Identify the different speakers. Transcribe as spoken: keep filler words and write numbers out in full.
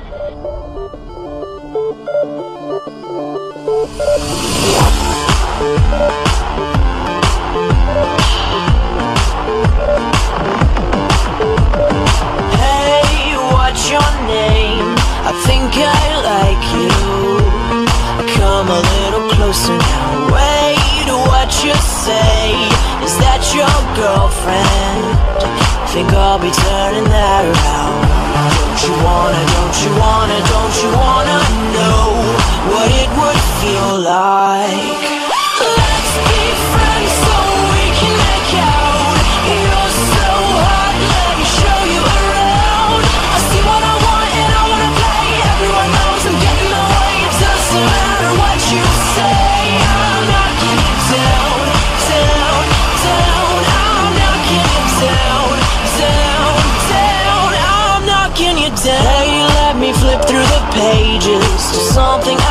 Speaker 1: Hey, what's your name? I think I like you. Come a little closer now. Wait, what you say? Is that your girlfriend? Think I'll be turning that around. Don't you wanna, don't you wanna, don't you wanna know what it would feel like? Let's be friends so we can make out. You're so hot, let me show you around. I see what I want and I wanna play. Everyone knows I'm getting my way. It doesn't matter what you say. I'm knocking it down, down, down. I'm knocking it down, down, down. I'm knocking you down. Hey, let me flip through the pages to something